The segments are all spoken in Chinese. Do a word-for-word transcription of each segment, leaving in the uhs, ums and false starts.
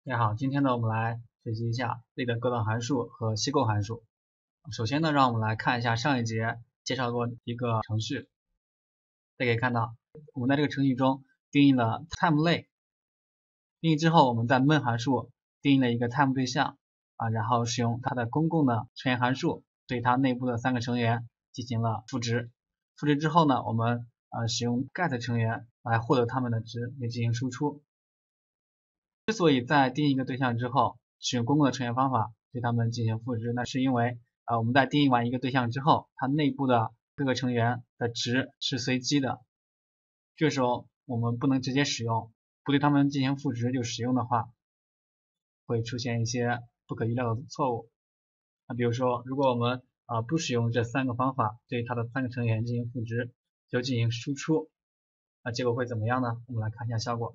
大家好，今天呢，我们来学习一下类的各段函数和析构函数。首先呢，让我们来看一下上一节介绍过一个程序。大家可以看到，我们在这个程序中定义了 time 类，定义之后，我们在 main 函数定义了一个 time 对象啊，然后使用它的公共的成员函数对它内部的三个成员进行了赋值。赋值之后呢，我们呃使用 get 成员来获得它们的值，来进行输出。之所以在定义一个对象之后使用公共的成员方法对它们进行赋值，那是因为呃我们在定义完一个对象之后，它内部的各个成员的值是随机的，这时候我们不能直接使用，不对它们进行赋值就使用的话，会出现一些不可预料的错误。那比如说，如果我们呃不使用这三个方法对它的三个成员进行赋值，就进行输出，那结果会怎么样呢？我们来看一下效果。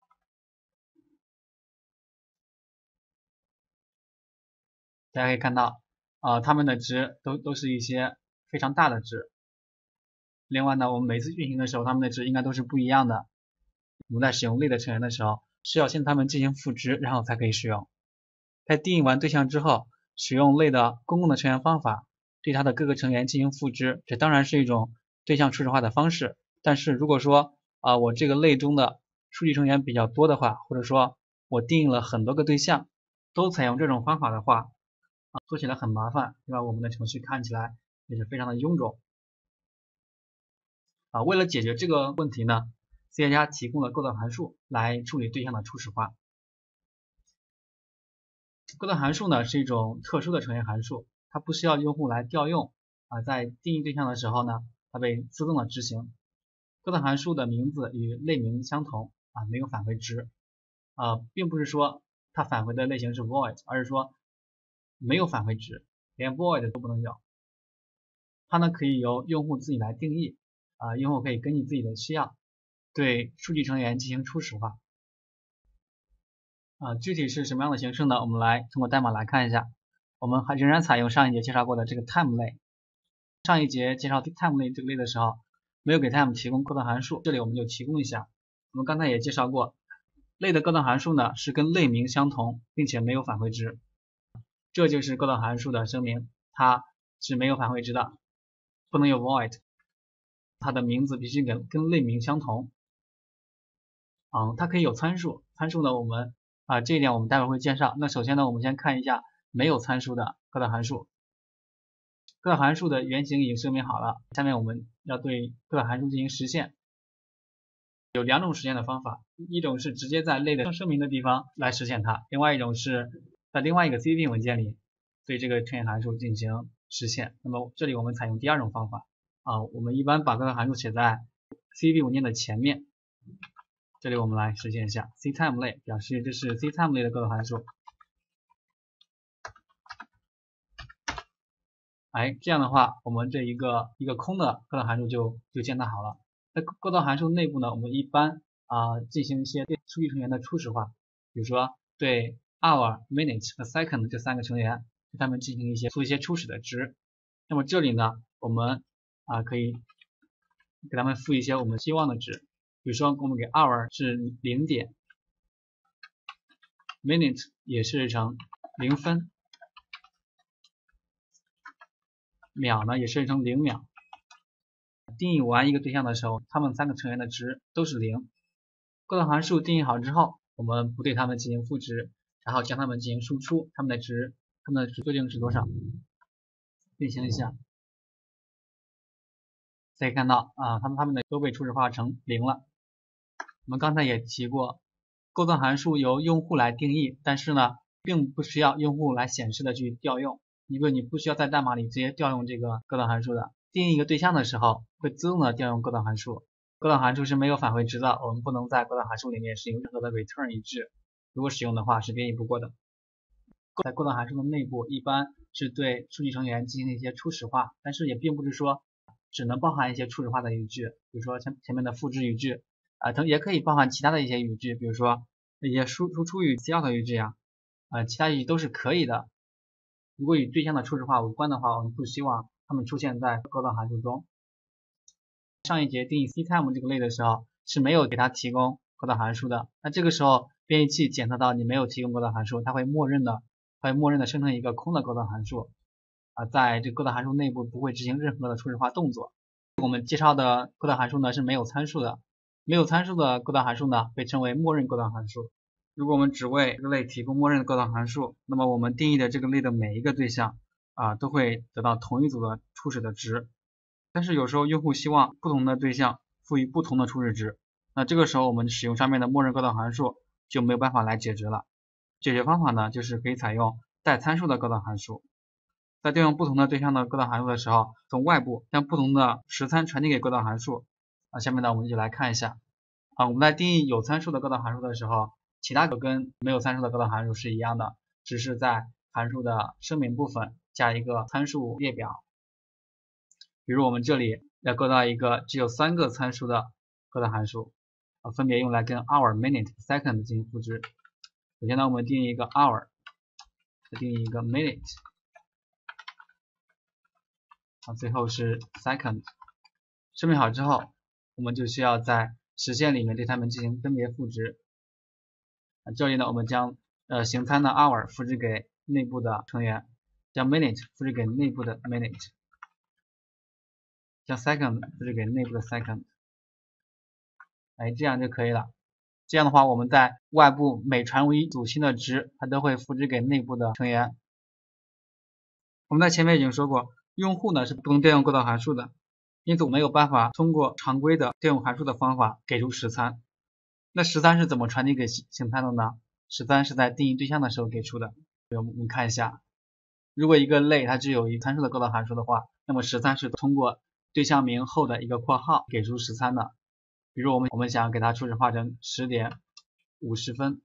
大家可以看到，呃，它们的值都都是一些非常大的值。另外呢，我们每次运行的时候，它们的值应该都是不一样的。我们在使用类的成员的时候，需要先它们进行赋值，然后才可以使用。在定义完对象之后，使用类的公共的成员方法对它的各个成员进行赋值，这当然是一种对象初始化的方式。但是如果说啊、呃，我这个类中的数据成员比较多的话，或者说我定义了很多个对象，都采用这种方法的话，啊，做起来很麻烦，对吧？我们的程序看起来也是非常的臃肿。啊，为了解决这个问题呢 ，C 加加提供了构段函数来处理对象的初始化。构段函数呢是一种特殊的成员函数，它不需要用户来调用啊，在定义对象的时候呢，它被自动的执行。构段函数的名字与类名相同啊，没有返回值啊，并不是说它返回的类型是 void， 而是说没有返回值，连 void 都不能有。它呢可以由用户自己来定义啊，用户可以根据自己的需要对数据成员进行初始化啊。具体是什么样的形式呢？我们来通过代码来看一下。我们还仍然采用上一节介绍过的这个 time 类。上一节介绍 time 类这个类的时候，没有给 time 提供构段函数，这里我们就提供一下。我们刚才也介绍过，类的构段函数呢是跟类名相同，并且没有返回值。这就是构段函数的声明，它是没有返回值的，不能有 void， 它的名字必须跟跟类名相同。嗯，它可以有参数，参数呢我们啊、呃、这一点我们待会儿会介绍。那首先呢，我们先看一下没有参数的构段函数。构段函数的原型已经声明好了，下面我们要对构段函数进行实现。有两种实现的方法，一种是直接在类的声明的地方来实现它，另外一种是在另外一个 C V 文件里对这个成员函数进行实现。那么这里我们采用第二种方法啊，我们一般把构段函数写在 C V 文件的前面。这里我们来实现一下 ctime 类，表示这是 ctime 类的构段函数。哎，这样的话，我们这一个一个空的构段函数就就建造好了。在构段函数内部呢，我们一般啊、呃、进行一些对数据成员的初始化，比如说对 hour、minute 和 second 这三个成员，对它们进行一些做一些初始的值。那么这里呢，我们啊、呃、可以给它们赋一些我们希望的值，比如说我们给 hour 是零点 ，minute 也是成零分。秒呢也设置成零秒。定义完一个对象的时候，它们三个成员的值都是零。构段函数定义好之后，我们不对它们进行赋值，然后将它们进行输出，它们的值，它们的值究竟是多少？运行一下，可以看到啊，它们它们的都被初始化成零了。我们刚才也提过，构段函数由用户来定义，但是呢，并不需要用户来显示的去调用。因为你不需要在代码里直接调用这个构段函数的，定义一个对象的时候会自动的调用构段函数。构段函数是没有返回值的，我们不能在构段函数里面使用任何的 return 一致，如果使用的话是编译不过的。在构段函数的内部一般是对数据成员进行一些初始化，但是也并不是说只能包含一些初始化的语句，比如说前前面的复制语句啊，它也可以包含其他的一些语句，比如说一些输输出语、cout语句呀，啊，其他语句都是可以的。如果与对象的初始化无关的话，我们不希望它们出现在构段函数中。上一节定义 ctime 这个类的时候是没有给它提供构造函数的。那这个时候编译器检测到你没有提供构造函数，它会默认的它会默认的生成一个空的构造函数啊，在这个构造函数内部不会执行任何的初始化动作。我们介绍的构造函数呢是没有参数的，没有参数的构造函数呢被称为默认构造函数。如果我们只为这个类提供默认的构造函数，那么我们定义的这个类的每一个对象啊都会得到同一组的初始的值。但是有时候用户希望不同的对象赋予不同的初始值，那这个时候我们使用上面的默认构造函数就没有办法来解决了。解决方法呢就是可以采用带参数的构造函数。在调用不同的对象的构造函数的时候，从外部将不同的实参传递给构造函数啊。下面呢我们就来看一下啊，我们在定义有参数的构造函数的时候，其他的跟没有参数的构造函数是一样的，只是在函数的声明部分加一个参数列表。比如我们这里要构造一个只有三个参数的构造函数啊，分别用来跟 hour、minute、second 进行复制。首先呢，我们定义一个 hour， 再定义一个 minute， 啊，最后是 second。声明好之后，我们就需要在实现里面对它们进行分别赋值。啊，这里呢，我们将呃行参的 hour 复制给内部的成员，将 minute 复制给内部的 minute， 将 second 复制给内部的 second。哎，这样就可以了。这样的话，我们在外部每传入一组新的值，它都会复制给内部的成员。我们在前面已经说过，用户呢是不能调用构造函数的，因此我没有办法通过常规的调用函数的方法给出实参。那实参是怎么传递给行参的呢？实参是在定义对象的时候给出的。我们看一下，如果一个类它只有一参数的构造函数的话，那么实参是通过对象名后的一个括号给出实参的。比如我们我们想给它初始化成十点五十分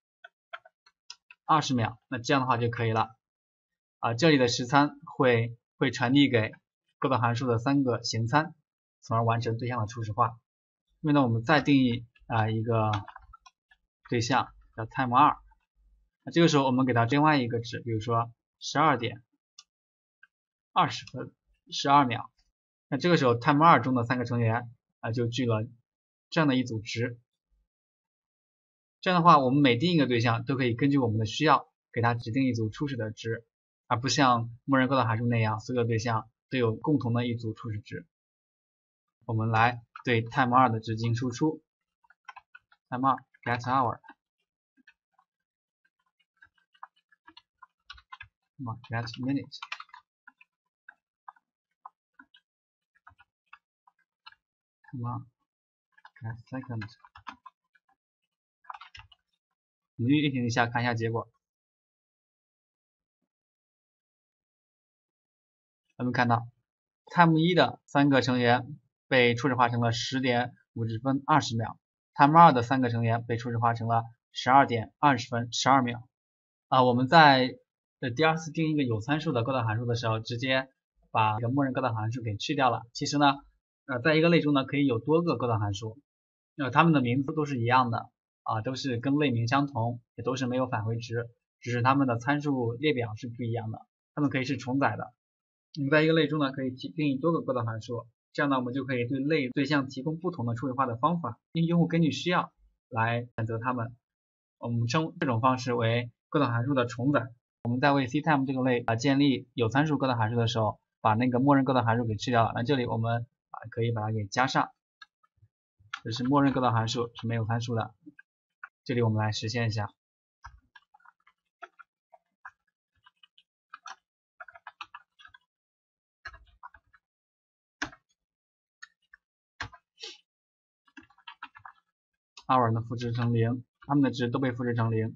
二十秒，那这样的话就可以了。啊，这里的实参会会传递给构造函数的三个行参，从而完成对象的初始化。因为呢，我们再定义啊一个对象叫 time 二，那这个时候我们给它另外一个值，比如说十二点二十分十二秒，那这个时候 time 二中的三个成员啊就聚了这样的一组值。这样的话，我们每定一个对象都可以根据我们的需要给它指定一组初始的值，而不像默认构造函数那样，所有对象都有共同的一组初始值。我们来对 time 二的值进行输出 ，time 二 get hour， 那么 get minute， time 二 get second。我们运行一下，看一下结果。我们看到 time 一的三个成员被初始化成了十点五十分二十秒 ，time 二的三个成员被初始化成了十二点二十分十二秒。啊，我们在呃第二次定义一个有参数的构造函数的时候，直接把这个默认构造函数给去掉了。其实呢，呃，在一个类中呢可以有多个构造函数，呃，它们的名字都是一样的。啊，都是跟类名相同，也都是没有返回值，只是它们的参数列表是不一样的，它们可以是重载的。我们在一个类中呢，可以定义多个构造函数，这样呢，我们就可以对类对象提供不同的初始化的方法，因用户根据需要来选择它们。我们称这种方式为构造函数的重载。我们在为 ctime 这个类啊建立有参数构造函数的时候，把那个默认构造函数给去掉了。那这里我们啊可以把它给加上，这是默认构造函数，是没有参数的。这里我们来实现一下。hour 呢复制成零，它们的值都被复制成零。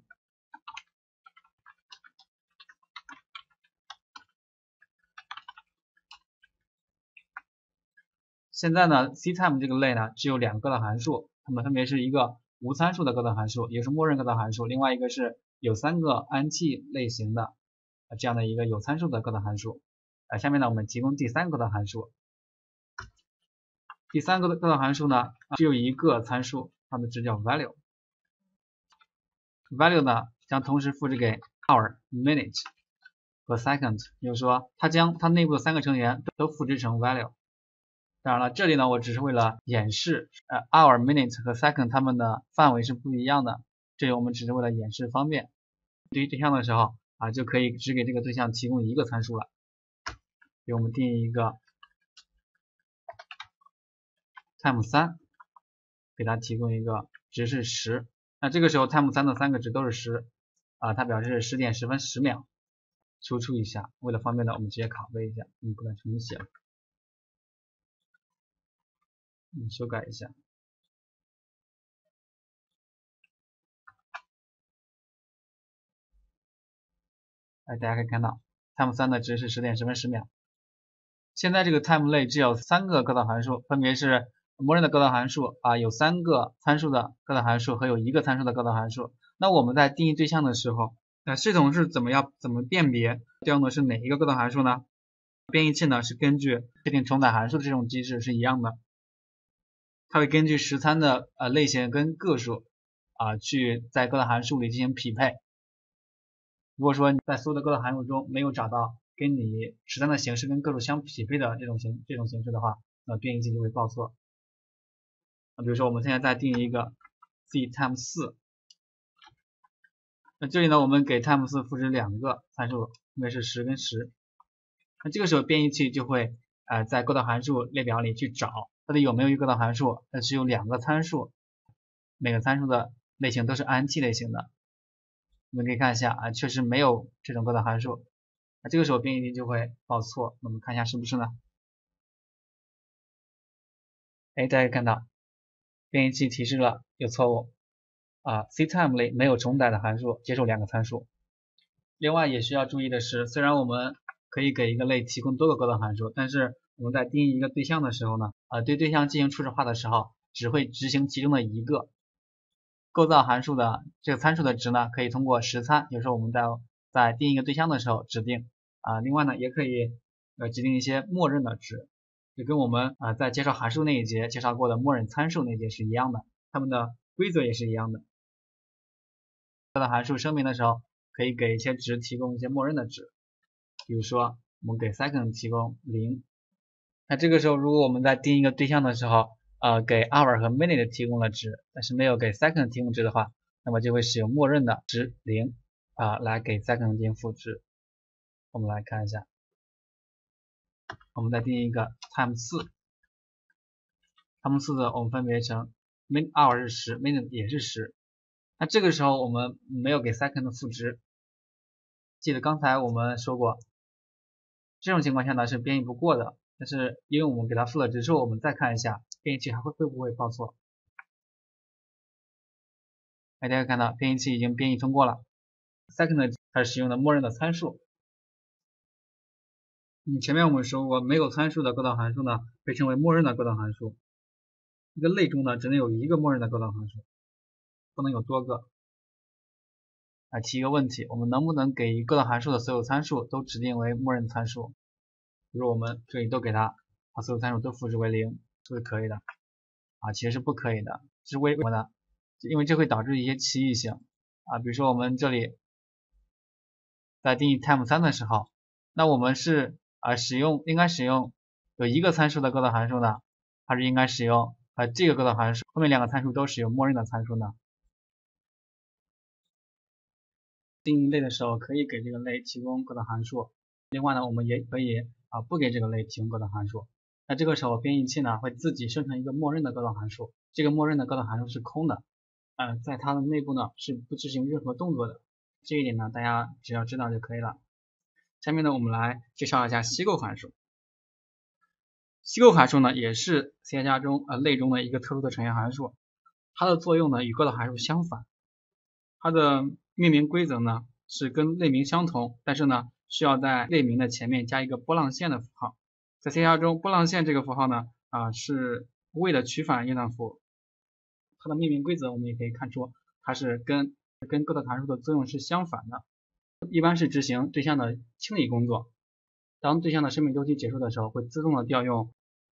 现在呢 ctime 这个类呢只有两个构造函数，它们分别是一个无参数的构造函数，也就是默认构造函数，另外一个是有三个氨气类型的这样的一个有参数的构造函数。呃，下面呢我们提供第三个构造函数。第三个构造函数呢只有一个参数，它的值叫 value。value 呢将同时复制给 hour、minute 和 second， 也就是说它将它内部的三个成员都复制成 value。 当然了，这里呢我只是为了演示，呃 hour minute 和 second 它们的范围是不一样的，这里我们只是为了演示方便。对于对象的时候啊，就可以只给这个对象提供一个参数了。给我们定义一个 time 三，给它提供一个值是十。那这个时候 time 三的三个值都是十啊，它表示十点十分十秒。输出一下，为了方便呢，我们直接拷贝一下，嗯，不能重新写了。嗯，修改一下。哎，大家可以看到 time 三的值是十点十分十秒。现在这个 time 类只有三个各道函数，分别是默认的各道函数啊，有三个参数的各道函数和有一个参数的各道函数。那我们在定义对象的时候，那系统是怎么样怎么辨别调用的是哪一个各道函数呢？编译器呢是根据确定重载函数的这种机制是一样的，它会根据实参的呃类型跟个数啊去在各道函数里进行匹配。如果说你在所有的各道函数中没有找到跟你实参的形式跟个数相匹配的这种形这种形式的话，那编译器就会报错。那比如说我们现在再定义一个 c time 四，那这里呢我们给 time 四赋值两个参数，分别是十跟十。那这个时候编译器就会呃在各道函数列表里去找到底有没有一个各道函数，那只有两个参数，每个参数的类型都是 I N T 类型的。我们可以看一下啊，确实没有这种各道函数，那这个时候编译器就会报错。我们看一下是不是呢？哎，大家看到编译器提示了有错误啊 ，ctime 类没有重载的函数接受两个参数。另外也需要注意的是，虽然我们可以给一个类提供多个各道函数，但是我们在定义一个对象的时候呢，啊，对对象进行初始化的时候，只会执行其中的一个。构造函数的这个参数的值呢，可以通过实参，有时候我们在在定义一个对象的时候指定啊，另外呢也可以呃指定一些默认的值，就跟我们啊在介绍函数那一节介绍过的默认参数那一节是一样的，它们的规则也是一样的。构造函数声明的时候，可以给一些值提供一些默认的值，比如说我们给 second 提供零，那这个时候如果我们在定一个对象的时候，呃，给 hour 和 minute 提供了值，但是没有给 second 提供值的话，那么就会使用默认的值零啊来给 second 进行赋值。我们来看一下，我们再定一个 time 四 ，time 四的我们分别成 min hour 是十 ，minute 也是十。那这个时候我们没有给 second 的赋值，记得刚才我们说过，这种情况下呢是编译不过的，但是因为我们给它赋了值之后，我们再看一下编译器还会会不会报错。大家看到编译器已经编译通过了 ，second 它是使用的默认的参数。嗯，前面我们说过，没有参数的各道函数呢被称为默认的各道函数。一个类中呢只能有一个默认的各道函数，不能有多个。来提一个问题，我们能不能给各道函数的所有参数都指定为默认参数？比如我们这里都给它把所有参数都赋值为零，是不是可以的？啊，其实是不可以的，是为什么呢？因为这会导致一些歧义性啊，比如说我们这里在定义 time 三的时候，那我们是啊使用应该使用有一个参数的各道函数呢，还是应该使用啊这个各道函数后面两个参数都使用默认的参数呢？定义类的时候可以给这个类提供各道函数，另外呢我们也可以啊不给这个类提供各道函数。那这个时候编译器呢会自己生成一个默认的各道函数，这个默认的各道函数是空的，呃，在它的内部呢是不执行任何动作的，这一点呢大家只要知道就可以了。下面呢我们来介绍一下析构函数。析构函数呢也是 C 加加中呃类中的一个特殊的呈现函数，它的作用呢与各道函数相反，它的命名规则呢是跟类名相同，但是呢需要在类名的前面加一个波浪线的符号。在 C 加加中，波浪线这个符号呢啊是为了取反应当符，它的命名规则我们也可以看出，它是跟跟各道函数的作用是相反的，一般是执行对象的清理工作。当对象的生命周期结束的时候，会自动的调用。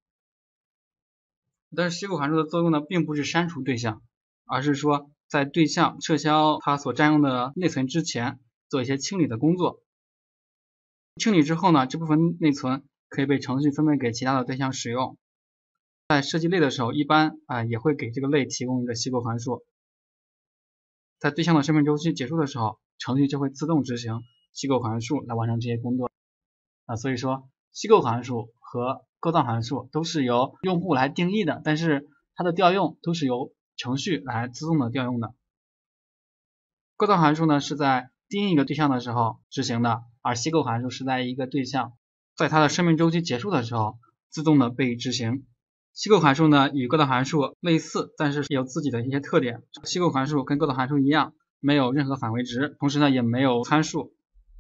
但是析构函数的作用呢，并不是删除对象，而是说在对象撤销它所占用的内存之前，做一些清理的工作。清理之后呢，这部分内存可以被程序分配给其他的对象使用。 在设计类的时候，一般啊、呃、也会给这个类提供一个吸购函数，在对象的生命周期结束的时候，程序就会自动执行吸购函数来完成这些工作啊。所以说吸购函数和构造函数都是由用户来定义的，但是它的调用都是由程序来自动的调用的。构造函数呢是在定义一个对象的时候执行的，而吸购函数是在一个对象在它的生命周期结束的时候自动的被执行。吸购函数呢与构造函数类似，但是有自己的一些特点。吸购函数跟构造函数一样，没有任何返回值，同时呢也没有参数。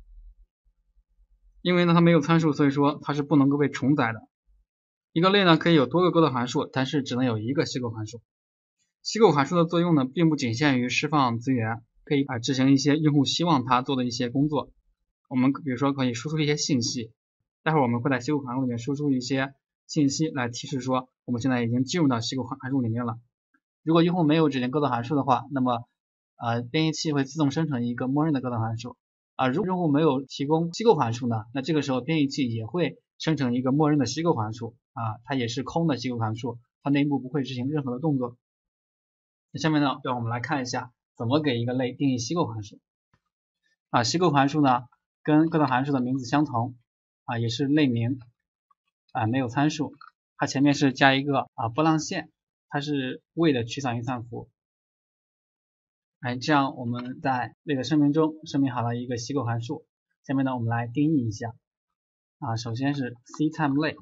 因为呢它没有参数，所以说它是不能够被重载的。一个类呢可以有多个构造函数，但是只能有一个吸购函数。吸购函数的作用呢并不仅限于释放资源，可以啊执行一些用户希望它做的一些工作。我们比如说可以输出一些信息，待会儿我们会在吸购函数里面输出一些信息来提示说我们现在已经进入到吸购函数里面了。如果用户没有指定构造函数的话，那么呃编译器会自动生成一个默认的构造函数啊。如果用户没有提供吸购函数呢，那这个时候编译器也会生成一个默认的吸购函数啊，它也是空的吸购函数，它内部不会执行任何的动作。那下面呢，让我们来看一下怎么给一个类定义吸购函数啊。吸购函数呢跟构造函数的名字相同啊，也是类名啊，没有参数，它前面是加一个啊波浪线，它是位的驱散运算符。哎，这样我们在类的声明中声明好了一个吸购函数。下面呢，我们来定义一下啊，首先是 ctime 类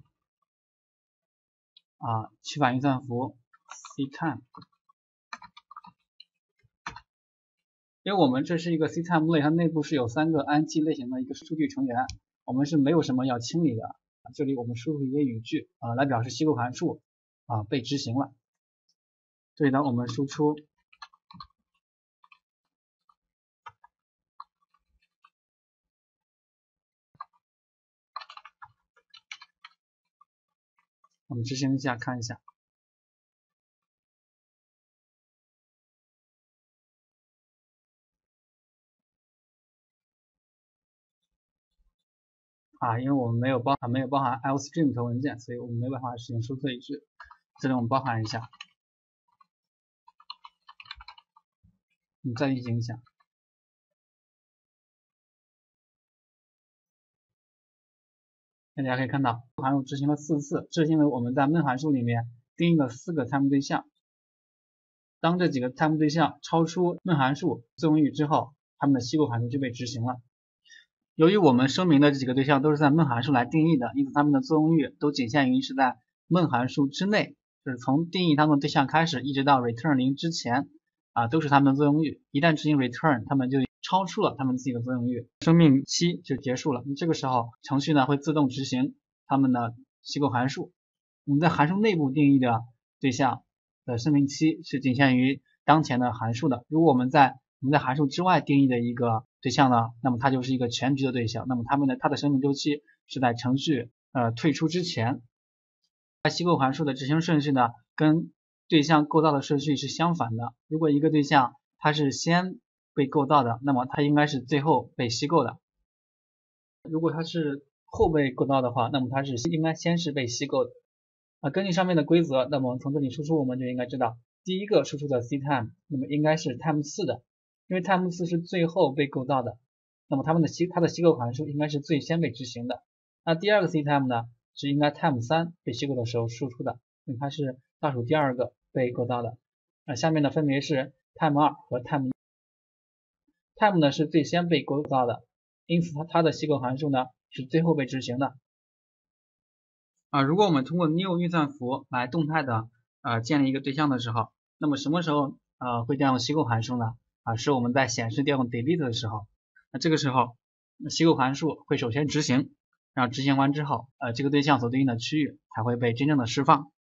啊，驱反运算符 ctime。因为我们这是一个 ctime 类，它内部是有三个 int 类型的一个数据成员，我们是没有什么要清理的。这里我们输入一些语句啊，来表示吸购函数啊被执行了。这里呢，我们输出我们执行一下看一下。啊，因为我们没有包含没有包含 iostream 头文件，所以我们没有办法实现输出一句。这里我们包含一下，我们再运行一下。大家可以看到，函数执行了四次，这是因为我们在闷函数里面定义了四个 time 对象。当这几个 time 对象超出闷函数作用域之后，它们的吸购函数就被执行了。由于我们声明的这几个对象都是在闷函数来定义的，因此它们的作用域都仅限于是在闷函数之内，就是从定义它们的对象开始，一直到 return 零之前啊，都是它们的作用域。一旦执行 return， 它们就超出了它们自己的作用域，生命期就结束了。这个时候，程序呢会自动执行它们的吸购函数。我们在函数内部定义的对象的生命期是仅限于当前的函数的。如果我们在我们在函数之外定义的一个对象呢，那么它就是一个全局的对象，那么它们的它的生命周期是在程序呃退出之前。吸购函数的执行顺序呢，跟对象构造的顺序是相反的。如果一个对象它是先被构造的，那么它应该是最后被吸购的。如果它是后被构造的话，那么它是应该先是被吸购的。啊，根据上面的规则，那么从这里输出我们就应该知道，第一个输出的 ctime， 那么应该是 time 四的，因为 time 四是最后被构造的，那么它们的吸它的吸购函数应该是最先被执行的。那第二个 ctime 呢，是应该 time 三被吸购的时候输出的，因为它是倒数第二个被构造的。那下面呢分别是 time 二和 time 一。time 呢是最先被构造的，因此它它的吸购函数呢是最后被执行的。啊，如果我们通过 new 运算符来动态的呃建立一个对象的时候，那么什么时候呃会调用吸购函数呢？啊，是我们在显示调用 delete 的时候，那这个时候吸购函数会首先执行，然后执行完之后，呃这个对象所对应的区域才会被真正的释放。